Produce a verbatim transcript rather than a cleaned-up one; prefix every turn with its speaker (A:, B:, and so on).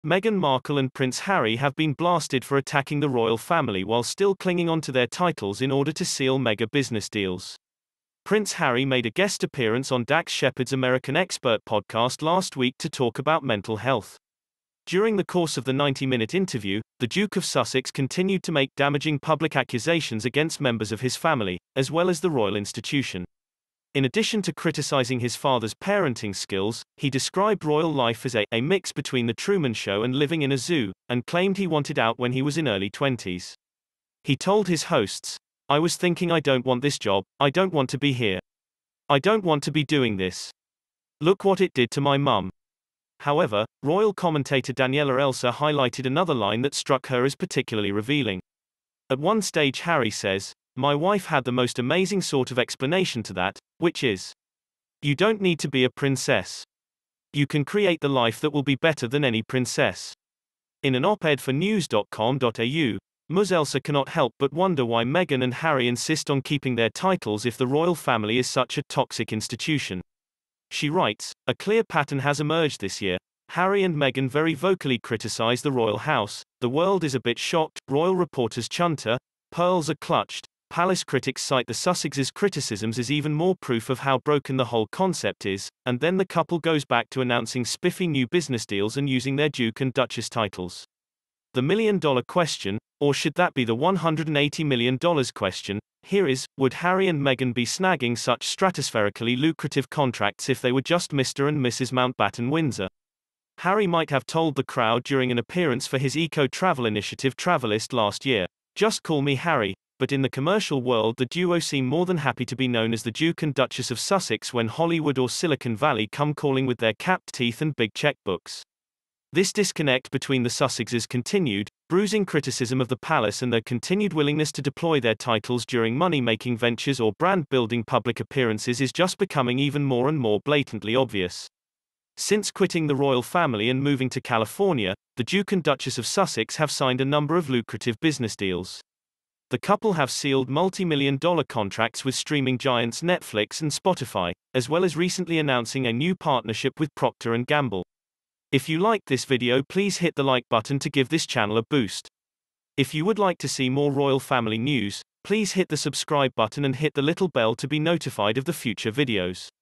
A: Meghan Markle and Prince Harry have been blasted for attacking the royal family while still clinging onto their titles in order to seal mega business deals. Prince Harry made a guest appearance on Dax Shepard's American Expert podcast last week to talk about mental health. During the course of the ninety-minute interview, the Duke of Sussex continued to make damaging public accusations against members of his family, as well as the royal institution. In addition to criticizing his father's parenting skills, he described royal life as a, a mix between The Truman Show and living in a zoo, and claimed he wanted out when he was in early twenties. He told his hosts, "I was thinking I don't want this job, I don't want to be here. I don't want to be doing this. Look what it did to my mum." However, royal commentator Daniela Elsa highlighted another line that struck her as particularly revealing. At one stage Harry says, "My wife had the most amazing sort of explanation to that, which is, you don't need to be a princess. You can create the life that will be better than any princess." In an op-ed for news dot com dot a u, Ms Elsa cannot help but wonder why Meghan and Harry insist on keeping their titles if the royal family is such a toxic institution. She writes, "A clear pattern has emerged this year. Harry and Meghan very vocally criticize the royal house, the world is a bit shocked, royal reporters chunter, pearls are clutched. Palace critics cite the Sussexes' criticisms as even more proof of how broken the whole concept is, and then the couple goes back to announcing spiffy new business deals and using their Duke and Duchess titles. The million-dollar question, or should that be the one hundred eighty million dollars question, here is, would Harry and Meghan be snagging such stratospherically lucrative contracts if they were just Mister and Missus Mountbatten Windsor? Harry might have told the crowd during an appearance for his eco-travel initiative Travelist last year, "Just call me Harry," but in the commercial world the duo seem more than happy to be known as the Duke and Duchess of Sussex when Hollywood or Silicon Valley come calling with their capped teeth and big checkbooks. This disconnect between the Sussexes continued, bruising criticism of the palace and their continued willingness to deploy their titles during money-making ventures or brand-building public appearances is just becoming even more and more blatantly obvious. Since quitting the royal family and moving to California, the Duke and Duchess of Sussex have signed a number of lucrative business deals. The couple have sealed multi-million dollar contracts with streaming giants Netflix and Spotify, as well as recently announcing a new partnership with Procter and Gamble. If you liked this video, please hit the like button to give this channel a boost. If you would like to see more royal family news, please hit the subscribe button and hit the little bell to be notified of the future videos.